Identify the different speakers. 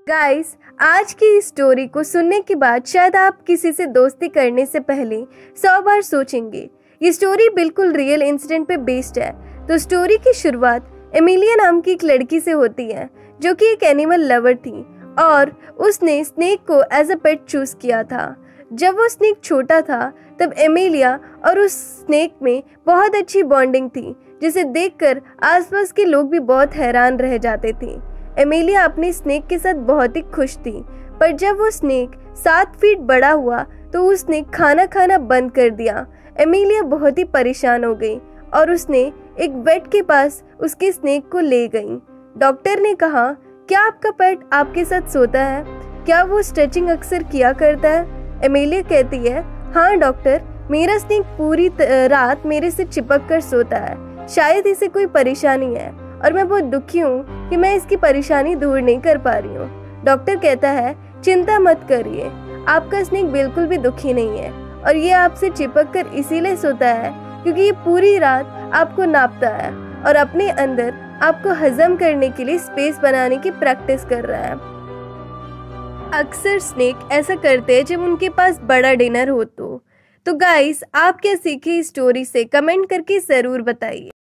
Speaker 1: Guys, आज की इस स्टोरी को सुनने के बाद शायद आप किसी से दोस्ती करने से पहले 100 बार सोचेंगे। ये स्टोरी बिल्कुल रियल इंसिडेंट पे बेस्ड है। तो स्टोरी की शुरुआत एमिलिया नाम की एक लड़की से होती है जो कि एक एनिमल लवर थी और उसने स्नेक को एज अ पेट चूज किया था। जब वो स्नेक छोटा था तब एमिलिया और उस स्नेक में बहुत अच्छी बॉन्डिंग थी, जिसे देखकर आसपास के लोग भी बहुत हैरान रह जाते थे। एमिलिया अपने स्नेक के साथ बहुत ही खुश थी, पर जब वो स्नेक 7 फीट बड़ा हुआ तो उसने खाना खाना बंद कर दिया। एमिलिया बहुत ही परेशान हो गई और उसने एक वेट के पास उसके स्नेक को ले गई। डॉक्टर ने कहा, क्या आपका पेट आपके साथ सोता है? क्या वो स्ट्रेचिंग अक्सर किया करता है? एमिलिया कहती है, हाँ डॉक्टर, मेरा स्नेक पूरी रात मेरे से चिपक कर सोता है। शायद इसे कोई परेशानी है और मैं बहुत दुखी हूँ कि मैं इसकी परेशानी दूर नहीं कर पा रही हूँ। डॉक्टर कहता है, चिंता मत करिए, आपका स्नेक बिल्कुल भी दुखी नहीं है और ये आपसे चिपक कर इसीलिए सोता है क्योंकि ये पूरी रात आपको नापता है और अपने अंदर आपको हजम करने के लिए स्पेस बनाने की प्रैक्टिस कर रहा है। अक्सर स्नेक ऐसा करते हैं जब उनके पास बड़ा डिनर हो तो गाइस, आप क्या सीखे इस स्टोरी से? कमेंट करके ज़रूर बताइए।